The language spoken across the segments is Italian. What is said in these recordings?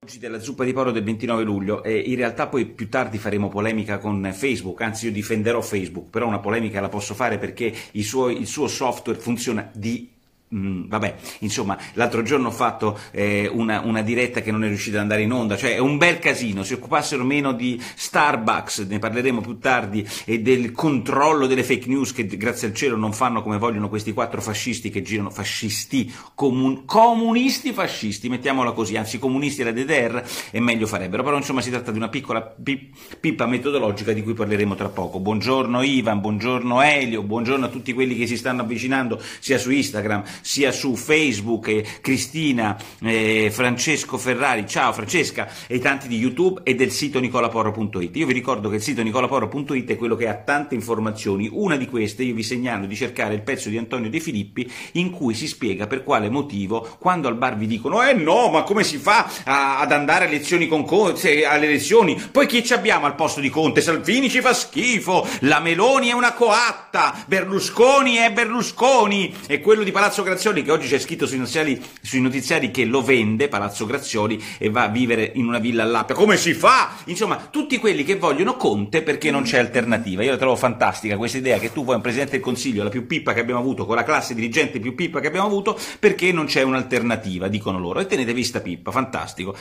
Oggi della zuppa di porro del 29 luglio e in realtà poi più tardi faremo polemica con Facebook, anzi io difenderò Facebook, però una polemica la posso fare perché il suo software funziona vabbè, insomma, l'altro giorno ho fatto una diretta che non è riuscita ad andare in onda, cioè è un bel casino. Se occupassero meno di Starbucks, ne parleremo più tardi, e del controllo delle fake news che grazie al cielo non fanno come vogliono questi quattro fascisti che girano, fascisti, comunisti fascisti, mettiamola così, anzi comunisti alla DDR, e meglio farebbero. Però insomma si tratta di una piccola pippa metodologica di cui parleremo tra poco. Buongiorno Ivan, buongiorno Elio, buongiorno a tutti quelli che si stanno avvicinando sia su Instagram sia su Facebook, Cristina, Francesco Ferrari, ciao Francesca, e tanti di YouTube e del sito nicolaporro.it. Io vi ricordo che il sito nicolaporro.it è quello che ha tante informazioni. Una di queste io vi segnalo di cercare il pezzo di Antonio De Filippi in cui si spiega per quale motivo quando al bar vi dicono no, ma come si fa ad andare alle elezioni con Conte, alle elezioni, poi chi ci abbiamo al posto di Conte? Salvini ci fa schifo, la Meloni è una coatta, Berlusconi è Berlusconi, e quello di Palazzo Grazioli, che oggi c'è scritto sui notiziari che lo vende Palazzo Grazioli e va a vivere in una villa all'Appia. Come si fa? Insomma, tutti quelli che vogliono Conte perché non c'è alternativa. Io la trovo fantastica questa idea che tu vuoi un Presidente del Consiglio, la più pippa che abbiamo avuto, con la classe dirigente più pippa che abbiamo avuto, perché non c'è un'alternativa, dicono loro, e tenetevi sta pippa, fantastico.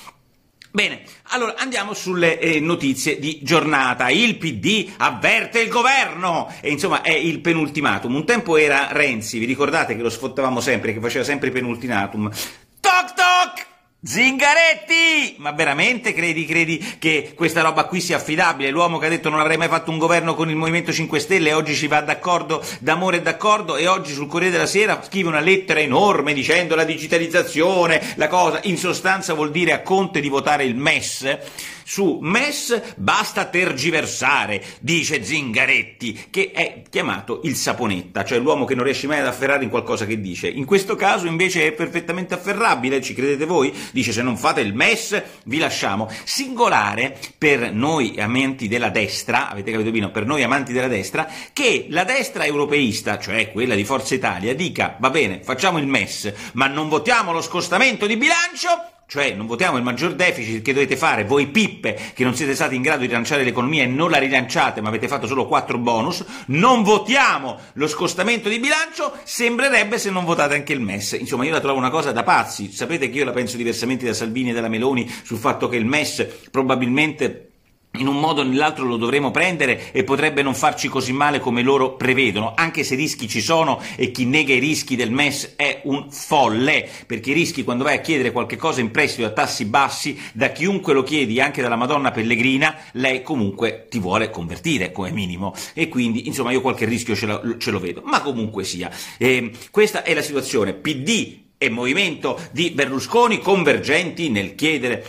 Bene, allora andiamo sulle notizie di giornata. Il PD avverte il governo, e insomma è il penultimatum. Un tempo era Renzi, vi ricordate che lo sfottavamo sempre, che faceva sempre i penultimatum. Toc toc! Zingaretti! Ma veramente credi che questa roba qui sia affidabile? L'uomo che ha detto non avrei mai fatto un governo con il Movimento 5 Stelle oggi ci va d'accordo, d'amore e d'accordo, e oggi sul Corriere della Sera scrive una lettera enorme dicendo la digitalizzazione, la cosa, in sostanza vuol dire a Conte di votare il MES. Su MES basta tergiversare, dice Zingaretti, che è chiamato il saponetta, cioè l'uomo che non riesce mai ad afferrare in qualcosa che dice. In questo caso invece è perfettamente afferrabile, ci credete voi? Dice se non fate il MES vi lasciamo. Singolare per noi amanti della destra, avete capito bene, per noi amanti della destra, che la destra europeista, cioè quella di Forza Italia, dica va bene, facciamo il MES, ma non votiamo lo scostamento di bilancio. Cioè non votiamo il maggior deficit che dovete fare voi pippe che non siete stati in grado di rilanciare l'economia e non la rilanciate ma avete fatto solo 4 bonus, non votiamo lo scostamento di bilancio, sembrerebbe se non votate anche il MES. Insomma io la trovo una cosa da pazzi. Sapete che io la penso diversamente da Salvini e dalla Meloni sul fatto che il MES probabilmente in un modo o nell'altro lo dovremo prendere e potrebbe non farci così male come loro prevedono, anche se rischi ci sono e chi nega i rischi del MES è un folle, perché i rischi quando vai a chiedere qualche cosa in prestito a tassi bassi, da chiunque lo chiedi, anche dalla Madonna Pellegrina, lei comunque ti vuole convertire come minimo, e quindi insomma io qualche rischio ce lo vedo, ma comunque sia. Questa è la situazione. PD e movimento di Berlusconi convergenti nel chiedere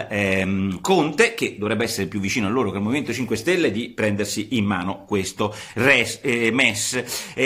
al Conte, che dovrebbe essere più vicino a loro che al Movimento 5 Stelle, di prendersi in mano questo MES.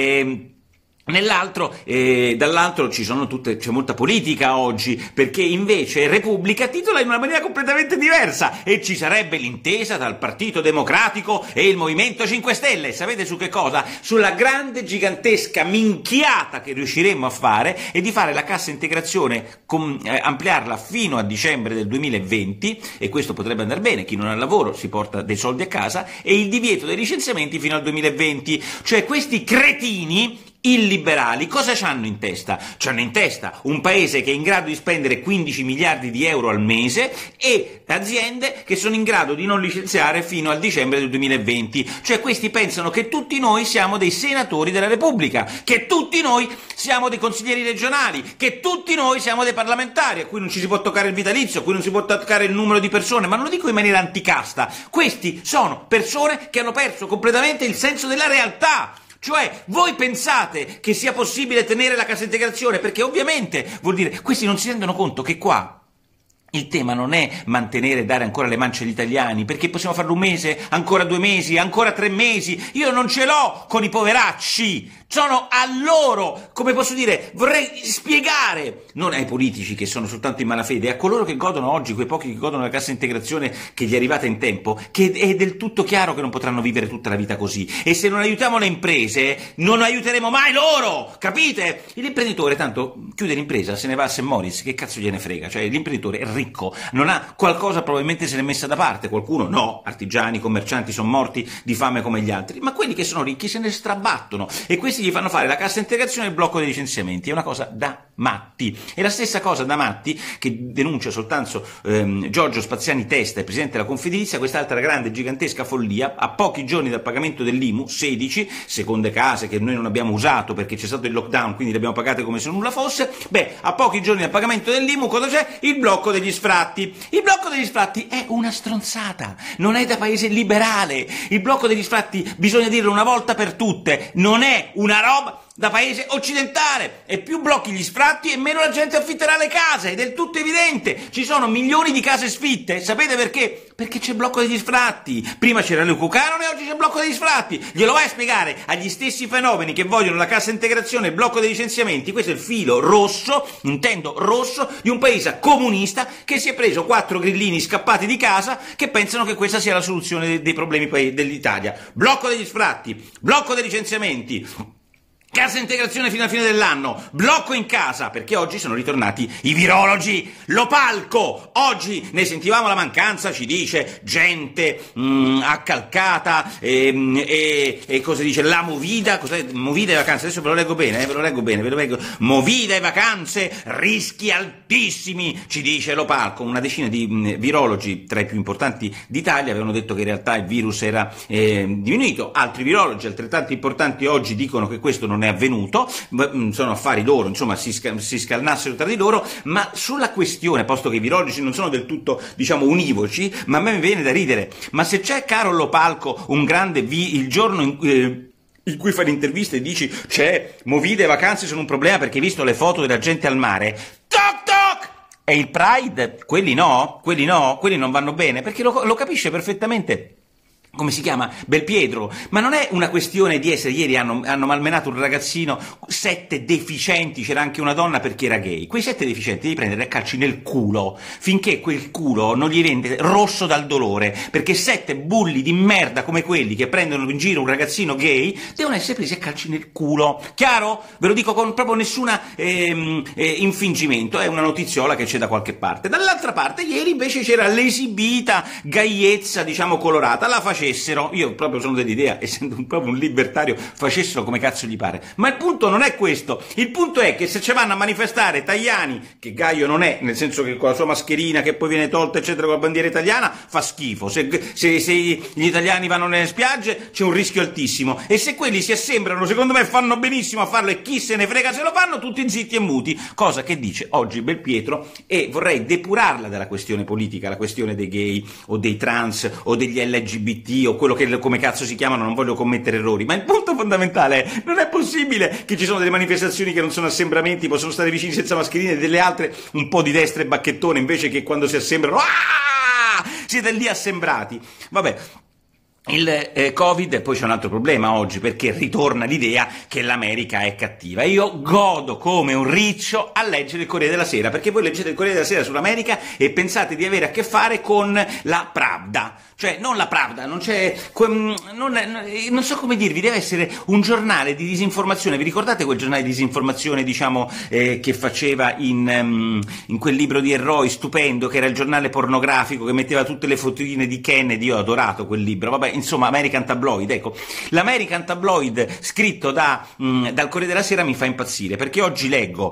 Dall'altro c'è molta politica oggi, perché invece Repubblica titola in una maniera completamente diversa, e ci sarebbe l'intesa tra il Partito Democratico e il Movimento 5 Stelle. Sapete su che cosa? Sulla grande, gigantesca minchiata che riusciremmo a fare, e di fare la cassa integrazione, ampliarla fino a dicembre del 2020, e questo potrebbe andare bene, chi non ha lavoro si porta dei soldi a casa, e il divieto dei licenziamenti fino al 2020. Cioè questi cretini illiberali cosa c'hanno in testa? C'hanno in testa un paese che è in grado di spendere 15 miliardi di euro al mese e aziende che sono in grado di non licenziare fino al dicembre del 2020. Cioè questi pensano che tutti noi siamo dei senatori della Repubblica, che tutti noi siamo dei consiglieri regionali, che tutti noi siamo dei parlamentari a cui non ci si può toccare il vitalizio, a cui non si può toccare il numero di persone, ma non lo dico in maniera anticasta. Questi sono persone che hanno perso completamente il senso della realtà. Cioè, voi pensate che sia possibile tenere la cassa integrazione? Perché ovviamente vuol dire, questi non si rendono conto che qua il tema non è mantenere e dare ancora le mance agli italiani, perché possiamo farlo un mese, ancora 2 mesi, ancora 3 mesi. Io non ce l'ho con i poveracci. sono a loro, come posso dire, vorrei spiegare, non ai politici che sono soltanto in malafede, a coloro che godono oggi, quei pochi che godono la cassa integrazione che gli è arrivata in tempo, che è del tutto chiaro che non potranno vivere tutta la vita così, e se non aiutiamo le imprese non aiuteremo mai loro, capite? L'imprenditore tanto chiude l'impresa, se ne va a St. Moritz, che cazzo gliene frega, cioè l'imprenditore è ricco, non ha qualcosa, probabilmente se l'è messa da parte, qualcuno no, artigiani, commercianti sono morti di fame come gli altri, ma quelli che sono ricchi se ne strabattono, e questi gli fanno fare la cassa integrazione e il blocco dei licenziamenti. È una cosa da matti. E la stessa cosa da matti che denuncia soltanto Giorgio Spaziani Testa, il presidente della Confedilizia, quest'altra grande gigantesca follia. A pochi giorni dal pagamento dell'IMU, 16 seconde case che noi non abbiamo usato perché c'è stato il lockdown, quindi le abbiamo pagate come se nulla fosse. A pochi giorni dal pagamento dell'IMU cosa c'è? Il blocco degli sfratti. Il blocco degli sfratti è una stronzata, non è da paese liberale. Il blocco degli sfratti, bisogna dirlo una volta per tutte, non è una roba da paese occidentale, e più blocchi gli sfratti e meno la gente affitterà le case, è del tutto evidente. Ci sono milioni di case sfitte, sapete perché? Perché c'è il blocco degli sfratti. Prima c'era l'Eucocanone, oggi c'è il blocco degli sfratti. Glielo vai a spiegare agli stessi fenomeni che vogliono la cassa integrazione e il blocco dei licenziamenti? Questo è il filo rosso, intendo rosso, di un paese comunista che si è preso 4 grillini scappati di casa che pensano che questa sia la soluzione dei problemi dell'Italia. Blocco degli sfratti, blocco dei licenziamenti, cassa integrazione fino alla fine dell'anno, blocco in casa, perché oggi sono ritornati i virologi, lo palco, oggi ne sentivamo la mancanza, ci dice gente accalcata e cosa dice, la movida, cos'è? Movida e vacanze, adesso ve lo leggo bene, ve lo leggo, movida e vacanze, rischi altissimi, ci dice lo palco. Una decina di virologi tra i più importanti d'Italia avevano detto che in realtà il virus era diminuito, altri virologi altrettanto importanti oggi dicono che questo non è avvenuto, sono affari loro, insomma si scalnassero tra di loro. Ma sulla questione, posto che i virologi non sono del tutto, diciamo, univoci, ma a me mi viene da ridere, ma se c'è, caro Lopalco, un grande il giorno in cui fai l'intervista e dici c'è movida e vacanze sono un problema perché hai visto le foto della gente al mare, toc toc, e il Pride, quelli non vanno bene, perché lo capisce perfettamente. Come si chiama? Belpietro. Ma non è una questione di essere, ieri hanno malmenato un ragazzino, 7 deficienti, c'era anche una donna perché era gay. Quei 7 deficienti devi prendere a calci nel culo, finché quel culo non gli rende rosso dal dolore, perché 7 bulli di merda come quelli che prendono in giro un ragazzino gay devono essere presi a calci nel culo. Chiaro? Ve lo dico con proprio nessuna infingimento, è una notiziola che c'è da qualche parte. Dall'altra parte ieri invece c'era l'esibita gaiezza, diciamo, colorata, la facessero, io proprio sono dell'idea, essendo proprio un libertario, facessero come cazzo gli pare. Ma il punto non è questo, il punto è che se ci vanno a manifestare Tajani, che Gaio non è, nel senso che con la sua mascherina che poi viene tolta eccetera con la bandiera italiana fa schifo, se gli italiani vanno nelle spiagge c'è un rischio altissimo, e se quelli si assembrano, secondo me fanno benissimo a farlo, e chi se ne frega se lo fanno, tutti zitti e muti, cosa che dice oggi Belpietro. E vorrei depurarla dalla questione politica, la questione dei gay o dei trans o degli LGBT o quello che come cazzo si chiamano, non voglio commettere errori, ma il punto fondamentale è: non è possibile che ci sono delle manifestazioni che non sono assembramenti, possono stare vicini senza mascherine, e delle altre un po' di destra e bacchettone, invece che quando si assembrano siete lì assembrati. Vabbè, il Covid, e poi c'è un altro problema oggi, perché ritorna l'idea che l'America è cattiva. Io godo come un riccio a leggere il Corriere della Sera, perché voi leggete il Corriere della Sera sull'America e pensate di avere a che fare con la Pravda, cioè non la Pravda, non c'è, non so come dirvi, deve essere un giornale di disinformazione. Vi ricordate quel giornale di disinformazione, diciamo, che faceva in quel libro di eroi stupendo, che era il giornale pornografico, che metteva tutte le fotine di Kennedy? Io ho adorato quel libro, vabbè, insomma, American Tabloid. Ecco, l'American Tabloid scritto dal Corriere della Sera mi fa impazzire, perché oggi leggo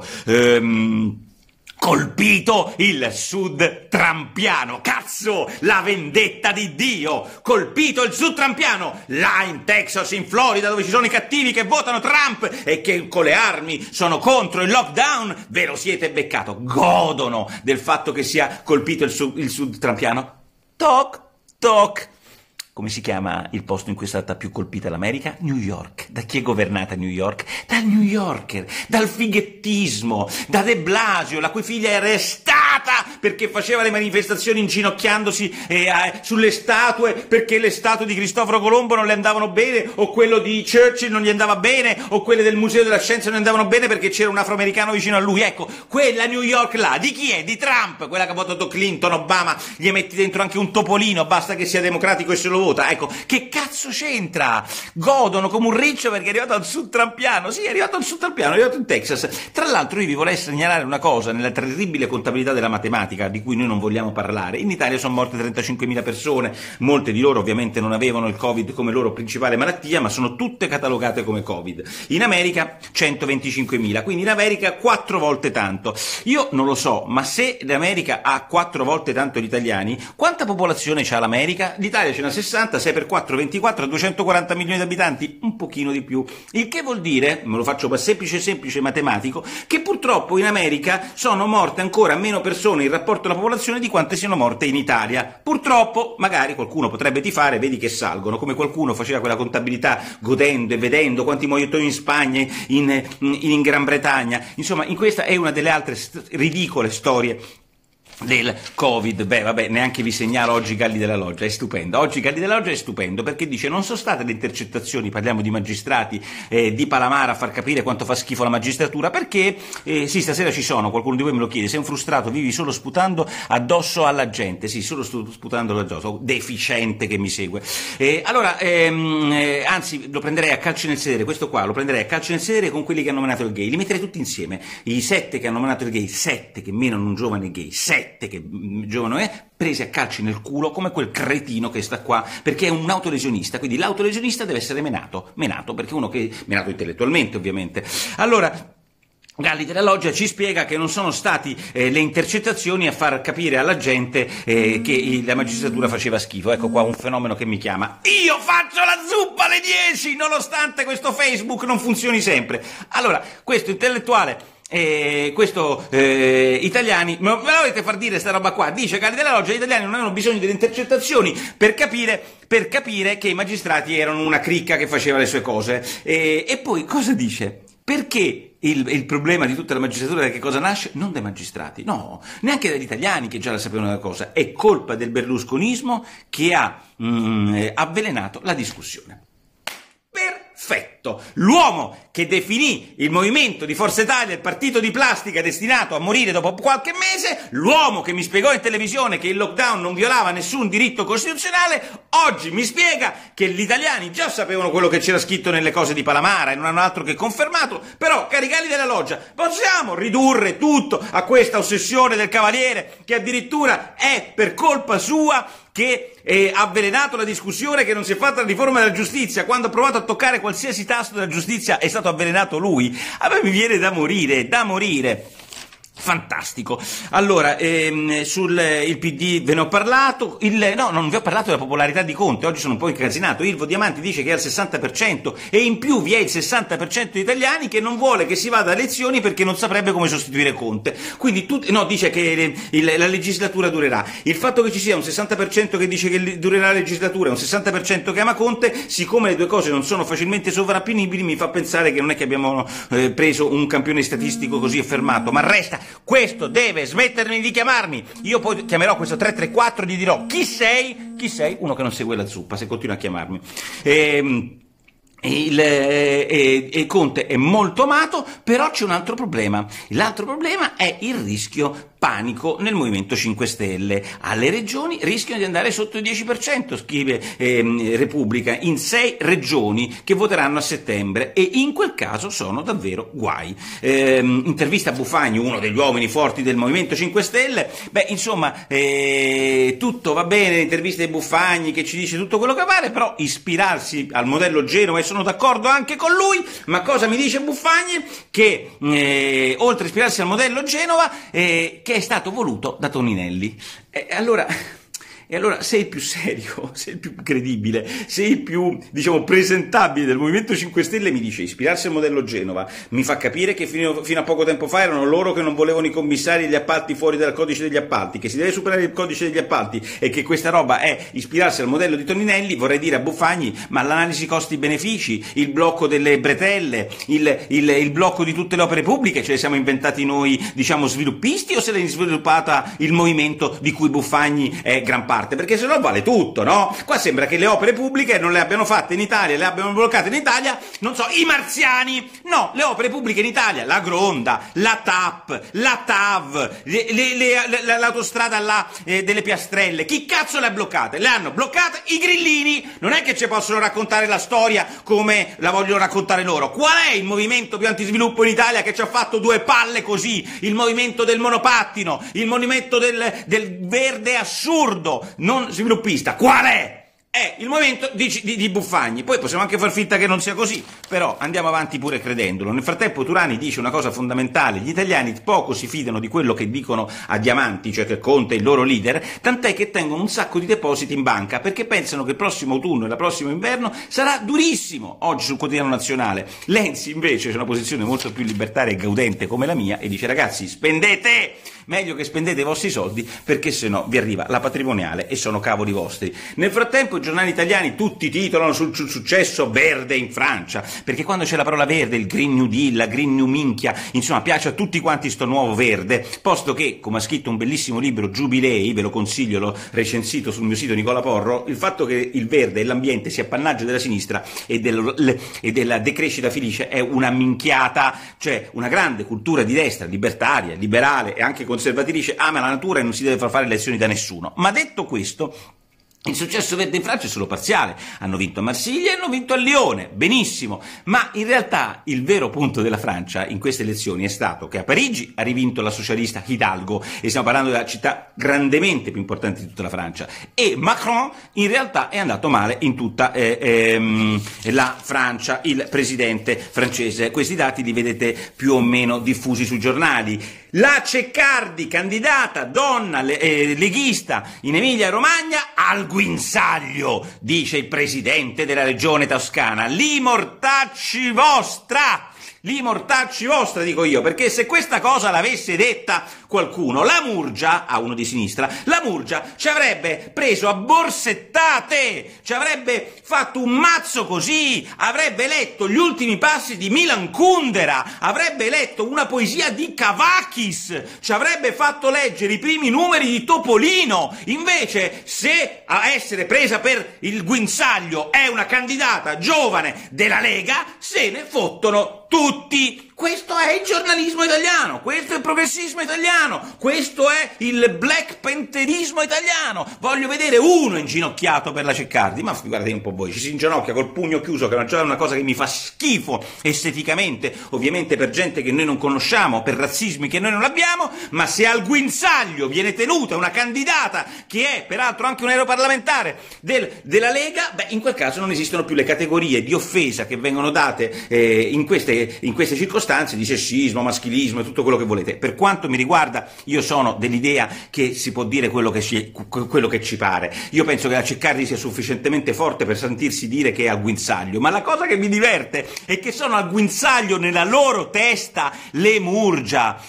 colpito il sud trampiano, cazzo, la vendetta di Dio, colpito il sud trampiano, là in Texas, in Florida, dove ci sono i cattivi che votano Trump e che con le armi sono contro il lockdown, ve lo siete beccato, godono del fatto che sia colpito il sud trampiano. Toc, toc. Come si chiama il posto in cui è stata più colpita l'America? New York. Da chi è governata New York? Dal New Yorker, dal fighettismo, da De Blasio, la cui figlia è arrestata perché faceva le manifestazioni inginocchiandosi sulle statue, perché le statue di Cristoforo Colombo non le andavano bene, o quello di Churchill non gli andava bene, o quelle del Museo della Scienza non andavano bene perché c'era un afroamericano vicino a lui. Ecco, quella New York là, di chi è? Di Trump, quella che ha votato Clinton, Obama, gli metti dentro anche un topolino, basta che sia democratico e se lo vota. Ecco, che cazzo c'entra? Godono come un riccio perché è arrivato al sud trampiano. Sì, è arrivato al sud trampiano, è arrivato in Texas. Tra l'altro io vi vorrei segnalare una cosa, nella terribile contabilità della matematica, di cui noi non vogliamo parlare. In Italia sono morte 35.000 persone, molte di loro ovviamente non avevano il Covid come loro principale malattia, ma sono tutte catalogate come Covid. In America 125.000, quindi in America 4 volte tanto. Io non lo so, ma se l'America ha 4 volte tanto gli italiani, quanta popolazione c'ha l'America? L'Italia ce n'ha 60, 6 per 4, 24, 240 milioni di abitanti, un pochino di più. Il che vuol dire, me lo faccio per semplice matematico, che purtroppo in America sono morte ancora meno persone in rapporto alla popolazione di quante siano morte in Italia. Purtroppo, magari qualcuno potrebbe tifare, vedi che salgono, come qualcuno faceva quella contabilità godendo e vedendo quanti muoiono in Spagna, in Gran Bretagna. Insomma, in questa è una delle altre ridicole storie del Covid. Beh, vabbè, neanche vi segnalo oggi Galli della Loggia, è stupendo. Oggi Galli della Loggia è stupendo perché dice: non sono state le intercettazioni, parliamo di magistrati, di Palamara a far capire quanto fa schifo la magistratura, perché sì, stasera ci sono, qualcuno di voi me lo chiede, sei un frustrato, vivi solo sputando addosso alla gente. Sì, solo sputando addosso, deficiente che mi segue. Allora, anzi, lo prenderei a calci nel sedere, questo qua lo prenderei a calci nel sedere con quelli che hanno nominato il gay, li metterei tutti insieme, i 7 che hanno nominato il gay, 7 che menano un giovane gay, 7 che giovane è, presi a calci nel culo come quel cretino che sta qua, perché è un autolesionista, quindi l'autolesionista deve essere menato, perché uno che menato intellettualmente ovviamente. Allora Galli della Loggia ci spiega che non sono stati le intercettazioni a far capire alla gente che la magistratura faceva schifo. Ecco qua un fenomeno che mi chiama: io faccio la zuppa alle 10 nonostante questo Facebook non funzioni sempre. Allora, questo intellettuale italiani, me la volete far dire sta roba qua? Dice Galli della Loggia: gli italiani non avevano bisogno delle intercettazioni per capire che i magistrati erano una cricca che faceva le sue cose. E poi cosa dice? Perché il problema di tutta la magistratura da che cosa nasce? Non dai magistrati, no, neanche dagli italiani che già la sapevano la cosa, è colpa del berlusconismo che ha avvelenato la discussione. Perfetto! L'uomo che definì il movimento di Forza Italia il partito di plastica destinato a morire dopo qualche mese, l'uomo che mi spiegò in televisione che il lockdown non violava nessun diritto costituzionale, oggi mi spiega che gli italiani già sapevano quello che c'era scritto nelle cose di Palamara e non hanno altro che confermato. Però, cari Galli della Loggia, possiamo ridurre tutto a questa ossessione del Cavaliere che addirittura è per colpa sua che ha avvelenato la discussione, che non si è fatta la riforma della giustizia, quando ha provato a toccare qualsiasi tasto della giustizia è stato avvelenato lui. A me mi viene da morire. Fantastico. Allora, il PD ve ne ho parlato, no, non vi ho parlato della popolarità di Conte, oggi sono un po' incasinato. Ilvo Diamanti dice che è al 60% e in più vi è il 60% di italiani che non vuole che si vada a elezioni perché non saprebbe come sostituire Conte. Quindi dice che la legislatura durerà. Il fatto che ci sia un 60% che dice che durerà la legislatura e un 60% che ama Conte, siccome le due cose non sono facilmente sovrapponibili, mi fa pensare che non è che abbiamo preso un campione statistico così affermato, ma resta. Questo deve smettermi di chiamarmi. Io poi chiamerò questo 334 e gli dirò: chi sei? Uno che non segue la zuppa, se continua a chiamarmi. Conte è molto amato, però c'è un altro problema. L'altro problema è il rischio panico nel Movimento 5 Stelle. Alle regioni rischiano di andare sotto il 10%, scrive Repubblica, in 6 regioni che voteranno a settembre, e in quel caso sono davvero guai. Intervista a Buffagni, uno degli uomini forti del Movimento 5 Stelle. Beh, insomma, tutto va bene, intervista di Buffagni che ci dice tutto quello che pare, però ispirarsi al modello Genova, e sono d'accordo anche con lui, ma cosa mi dice Buffagni? Che oltre a ispirarsi al modello Genova, che è stato voluto da Toninelli. Allora, E allora sei il più serio, sei il più credibile, sei il più, diciamo, presentabile del Movimento 5 Stelle, mi dice ispirarsi al modello Genova, mi fa capire che fino a poco tempo fa erano loro che non volevano i commissari e gli appalti fuori dal codice degli appalti, che si deve superare il codice degli appalti e che questa roba è ispirarsi al modello di Toninelli. Vorrei dire a Buffagni, ma l'analisi costi-benefici, il blocco delle bretelle, il blocco di tutte le opere pubbliche, ce le siamo inventati noi, diciamo, sviluppisti, o se l'è sviluppata il movimento di cui Buffagni è gran parte? Perché se no vale tutto, no? Qua sembra che le opere pubbliche non le abbiano fatte in Italia, le abbiano bloccate in Italia, non so, i marziani. No, le opere pubbliche in Italia, la Gronda, la TAP, la TAV, l'autostrada delle Piastrelle, chi cazzo le ha bloccate? Le hanno bloccate i grillini. Non è che ci possono raccontare la storia come la vogliono raccontare loro. Qual è il movimento più antisviluppo in Italia che ci ha fatto due palle così? Il movimento del monopattino, il movimento del verde assurdo, non sviluppista. Qual è? È il movimento di Buffagni. Poi possiamo anche far finta che non sia così, però andiamo avanti pure credendolo. Nel frattempo Turani dice una cosa fondamentale: gli italiani poco si fidano di quello che dicono a Diamanti, cioè che Conte è il loro leader, tant'è che tengono un sacco di depositi in banca perché pensano che il prossimo autunno e il prossimo inverno sarà durissimo. Oggi sul Quotidiano Nazionale Lenzi invece c'è una posizione molto più libertaria e gaudente come la mia e dice: ragazzi, spendete! Meglio che spendete i vostri soldi, perché sennò vi arriva la patrimoniale e sono cavoli vostri. Nel frattempo i giornali italiani tutti titolano sul successo verde in Francia, perché quando c'è la parola verde, il Green New Deal, la Green New Minchia, insomma piace a tutti quanti sto nuovo verde, posto che, come ha scritto un bellissimo libro Giubilei, ve lo consiglio, l'ho recensito sul mio sito Nicola Porro, il fatto che il verde e l'ambiente sia appannaggio della sinistra e della decrescita felice è una minchiata, cioè una grande cultura di destra, libertaria, liberale e anche conservatrice ama la natura e non si deve far fare lezioni da nessuno. Ma detto questo, il successo verde in Francia è solo parziale, hanno vinto a Marsiglia e hanno vinto a Lione, benissimo, ma in realtà il vero punto della Francia in queste elezioni è stato che a Parigi ha rivinto la socialista Hidalgo, e stiamo parlando della città grandemente più importante di tutta la Francia, e Macron in realtà è andato male in tutta la Francia, il presidente francese. Questi dati li vedete più o meno diffusi sui giornali. La Ceccardi, candidata donna leghista in Emilia-Romagna, al guinzaglio, dice il presidente della regione toscana. Li mortacci vostra! Li mortacci vostra, dico io, perché se questa cosa l'avesse detta qualcuno, la Murgia, a uno di sinistra, la Murgia ci avrebbe preso a borsettate, ci avrebbe fatto un mazzo così, avrebbe letto gli ultimi passi di Milan Kundera, avrebbe letto una poesia di Kavakis, ci avrebbe fatto leggere i primi numeri di Topolino. Invece, se a essere presa per il guinzaglio è una candidata giovane della Lega, se ne fottono tutti. Questo è il giornalismo italiano, questo è il progressismo italiano, questo è il black pantherismo italiano. Voglio vedere uno inginocchiato per la Ceccardi, ma guardate un po' voi, ci si inginocchia col pugno chiuso, che è una cosa che mi fa schifo esteticamente, ovviamente per gente che noi non conosciamo, per razzismi che noi non abbiamo, ma se al guinzaglio viene tenuta una candidata che è peraltro anche un europarlamentare della Lega, beh, in quel caso non esistono più le categorie di offesa che vengono date in queste circostanze di sessismo, maschilismo e tutto quello che volete. Per quanto mi riguarda, io sono dell'idea che si può dire quello che ci pare. Io penso che la Ceccardi sia sufficientemente forte per sentirsi dire che è al guinzaglio, ma la cosa che mi diverte è che sono al guinzaglio nella loro testa le Murgia,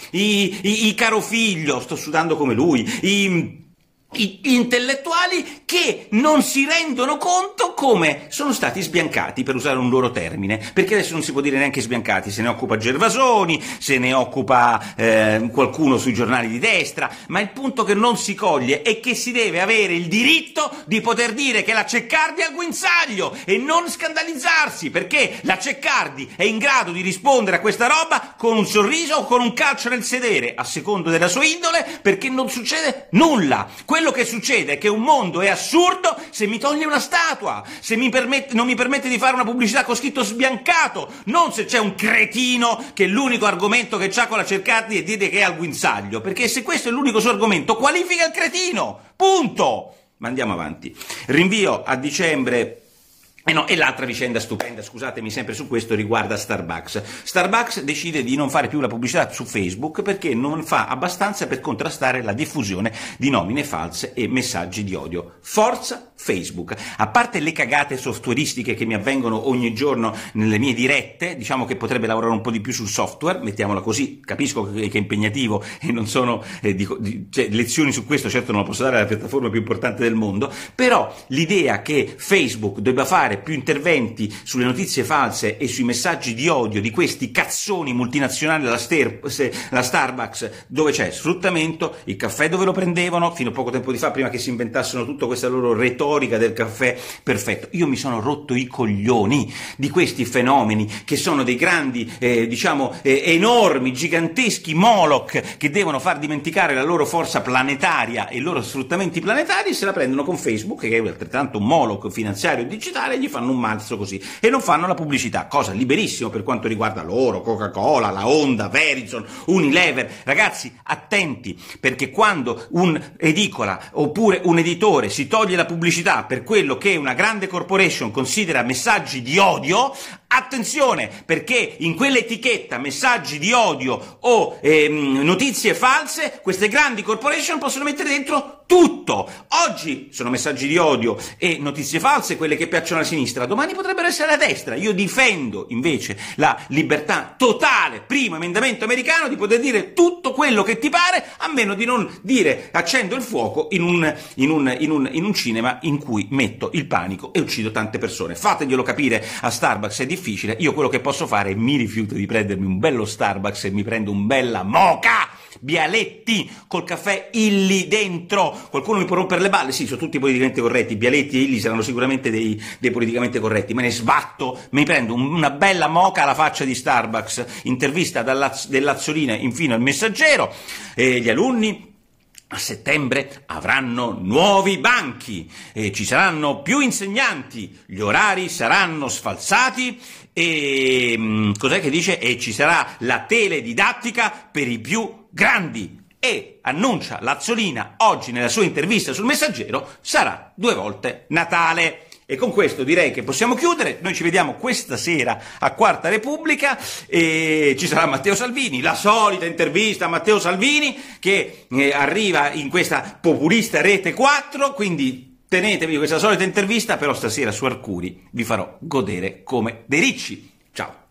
i Carofiglio, sto sudando come lui, i intellettuali che non si rendono conto come sono stati sbiancati, per usare un loro termine, perché adesso non si può dire neanche sbiancati, se ne occupa Gervasoni, se ne occupa qualcuno sui giornali di destra, ma il punto che non si coglie è che si deve avere il diritto di poter dire che la Ceccardi è al guinzaglio e non scandalizzarsi, perché la Ceccardi è in grado di rispondere a questa roba con un sorriso o con un calcio nel sedere, a seconda della sua indole, perché non succede nulla. Quello che succede è che un mondo è assurdo se mi toglie una statua, se non mi permette di fare una pubblicità con scritto sbiancato, non se c'è un cretino che l'unico argomento che c'ha con la Ceccardi è dire che è al guinzaglio, perché se questo è l'unico suo argomento, qualifica il cretino, punto! Ma andiamo avanti. Rinvio a dicembre E l'altra vicenda stupenda, scusatemi sempre su questo, riguarda Starbucks. Starbucks decide di non fare più la pubblicità su Facebook perché non fa abbastanza per contrastare la diffusione di nomine false e messaggi di odio. Forza Facebook! A parte le cagate softwareistiche che mi avvengono ogni giorno nelle mie dirette, diciamo che potrebbe lavorare un po' di più sul software, mettiamola così, capisco che è impegnativo e non sono cioè, lezioni su questo, certo non la posso dare alla piattaforma più importante del mondo, però l'idea che Facebook debba fare più interventi sulle notizie false e sui messaggi di odio di questi cazzoni multinazionali la Starbucks, dove c'è sfruttamento, il caffè dove lo prendevano fino a poco tempo di fa, prima che si inventassero tutta questa loro retorica del caffè perfetto. Io mi sono rotto i coglioni di questi fenomeni che sono dei grandi, enormi, giganteschi Moloch che devono far dimenticare la loro forza planetaria e i loro sfruttamenti planetari, se la prendono con Facebook, che è altrettanto un Moloch finanziario e digitale, e gli fanno un mazzo così e non fanno la pubblicità, cosa liberissimo per quanto riguarda loro, Coca-Cola, la Honda, Verizon, Unilever. Ragazzi, attenti, perché quando un'edicola oppure un editore si toglie la pubblicità per quello che una grande corporation considera messaggi di odio, attenzione, perché in quell'etichetta messaggi di odio o notizie false, queste grandi corporation possono mettere dentro tutto. Oggi sono messaggi di odio e notizie false quelle che piacciono alla sinistra, domani potrebbero essere alla destra. Io difendo invece la libertà totale, primo emendamento americano, di poter dire tutto quello che ti pare, a meno di non dire accendo il fuoco in un cinema in cui metto il panico e uccido tante persone. Fateglielo capire a Starbucks, è difficile. Io quello che posso fare è mi rifiuto di prendermi un bello Starbucks e mi prendo un bella mocha Bialetti col caffè Illy dentro. Qualcuno mi può rompere le balle? Sì, sono tutti politicamente corretti, Bialetti e Illy saranno sicuramente dei politicamente corretti, me ne sbatto, mi prendo una bella moca alla faccia di Starbucks. Intervista dell'Azzolina infine al Messaggero. Gli alunni a settembre avranno nuovi banchi, ci saranno più insegnanti, gli orari saranno sfalsati e cos'è che dice? E ci sarà la teledidattica per i più grandi. E annuncia l'Azzolina oggi nella sua intervista sul Messaggero, sarà 2 volte Natale. E con questo direi che possiamo chiudere. Noi ci vediamo questa sera a Quarta Repubblica e ci sarà Matteo Salvini, la solita intervista a Matteo Salvini che arriva in questa populista Rete 4, quindi tenetevi questa solita intervista, però stasera su Arcuri vi farò godere come dei ricci. Ciao!